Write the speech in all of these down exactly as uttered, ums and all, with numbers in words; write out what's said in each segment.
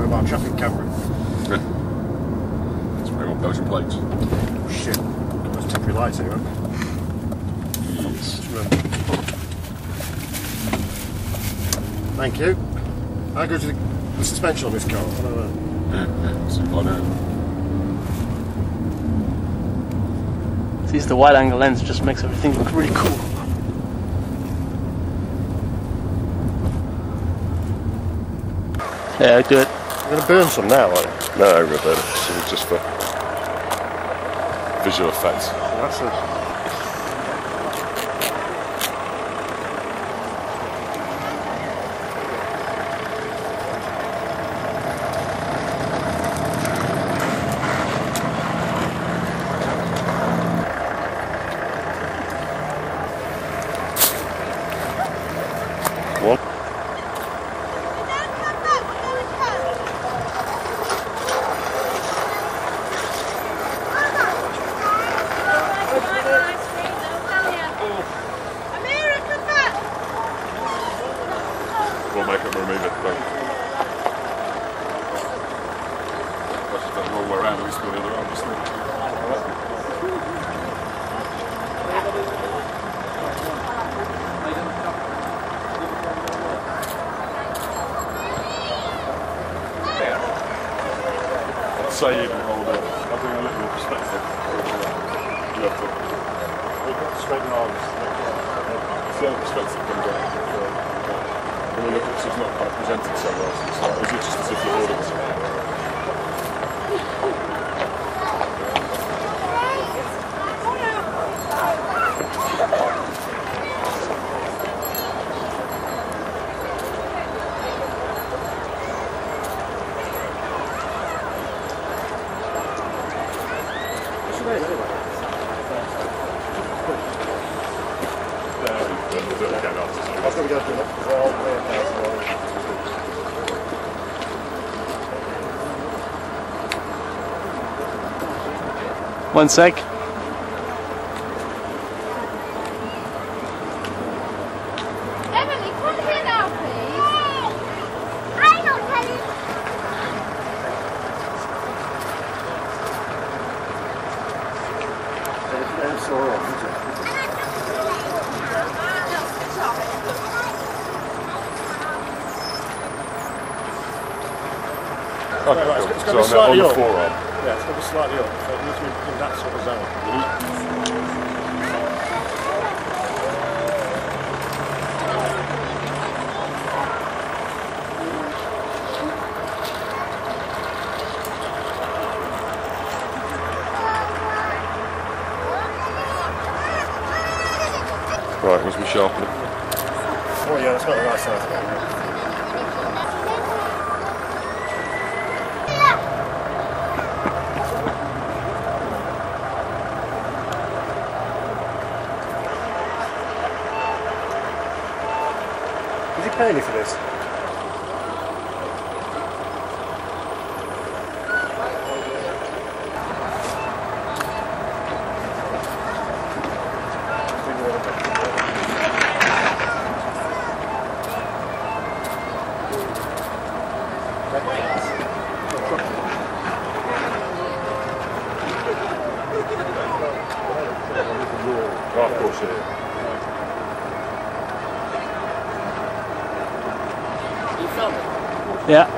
mobile traffic camera. Yeah. It's very on Belgian plates. Oh shit. Got those temporary lights here, huh? Yes. Thank you. How goes the, the suspension on this car? I don't know. Yeah, yeah, see if I know. See, the wide angle lens just makes everything look really cool. Yeah, do it. You're going to burn some now, aren't you? No, I'm going to burn it. It's just for visual effects. That's it. What? We'll make it remove it, but that's just the wrong way around, at least go the other way, obviously. I'd say you can hold it. I'll bring a little more perspective. You have to. You've got to straighten arms. It's the other perspective comes out. When you look at it, it's not quite presented so well. So it's like, is it just as if you're holding it? One sec. Emily, come here now, please. I'm not telling. It's all right, isn't it? Okay, Right, cool. it's So gonna be on the, on slightly the up. forearm. Yeah, it's going to be slightly up, so it needs to be in that sort of zone. Right, must be sharpening. Oh yeah, that's not the right size again. Did you pay me for this? Oh, of course, yeah. Yeah.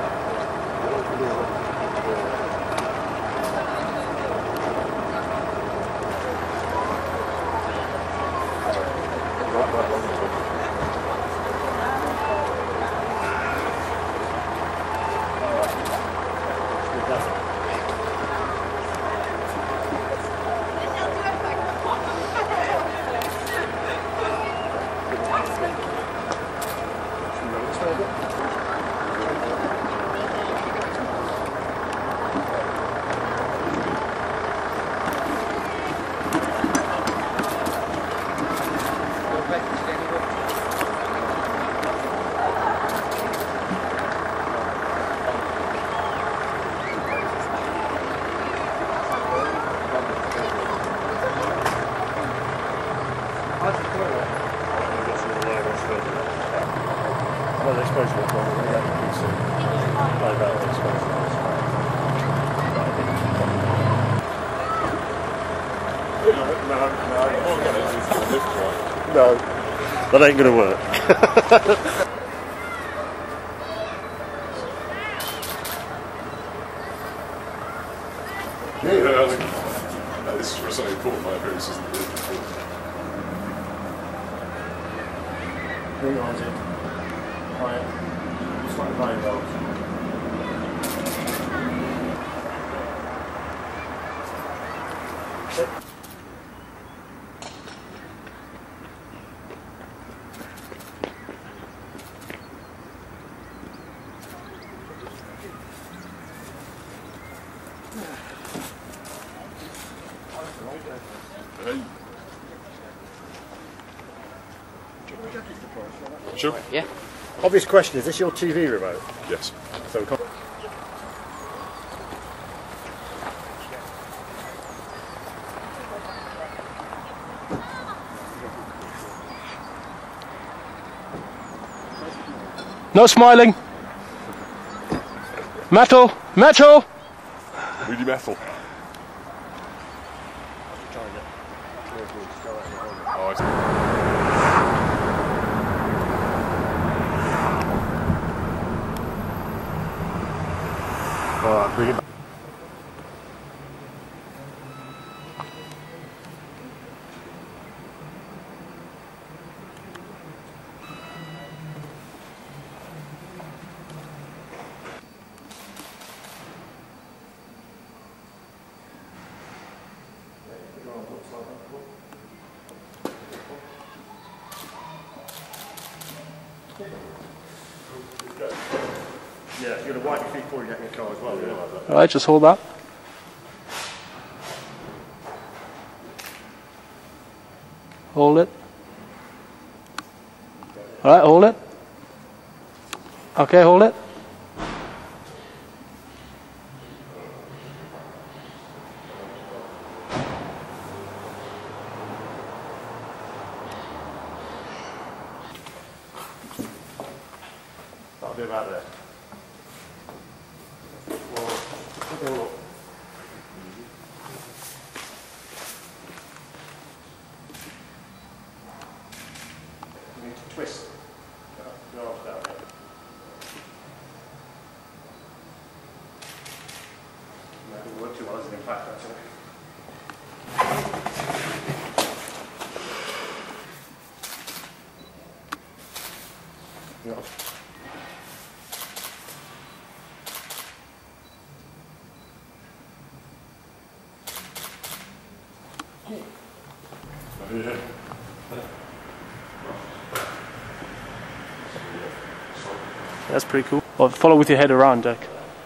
No, no, I'm not getting into the lift right. No, that ain't going to work. Yeah, I think uh, this is for something important. My appearance isn't really important. Bring it on, Jim. Quiet. Just like the blind dogs. Hey. Sure? Yeah. Obvious question, is this your T V remote? Yes. So we can't... No smiling. Metal, metal. Really metal. Oh, I see. Alright, bring it back. Yeah, you're going to wipe your feet before you get in the car as well. Yeah. All right, just hold that. Hold it. All right, hold it. Okay, hold it. That'll be about there. You need to twist your arms down here. No, it didn't work too well as an impact actually. Yeah. That's pretty cool. Well, follow with your head around, Dick.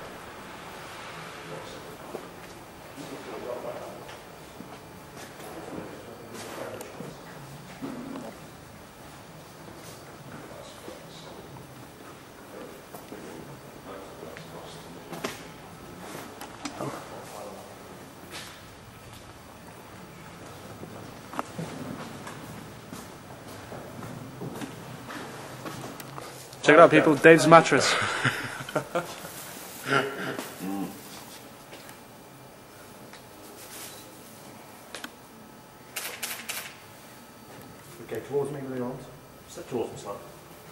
Check it out, people. Dave's mattress. Okay, towards me with your arms. Step towards me slightly.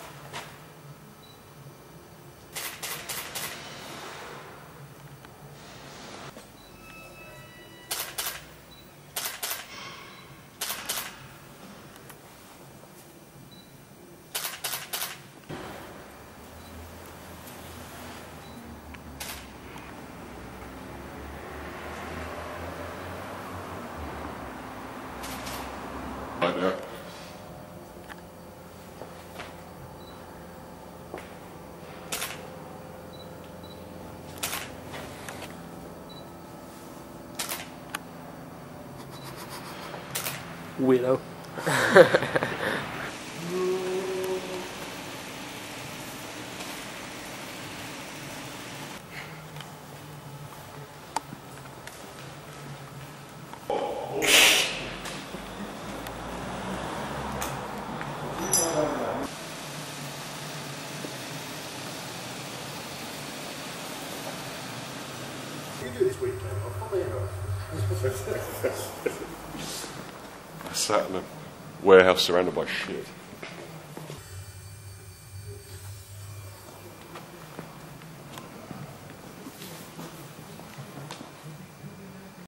Right there. Weirdo. You do this weekend, I'll probably know. I sat in a warehouse surrounded by shit.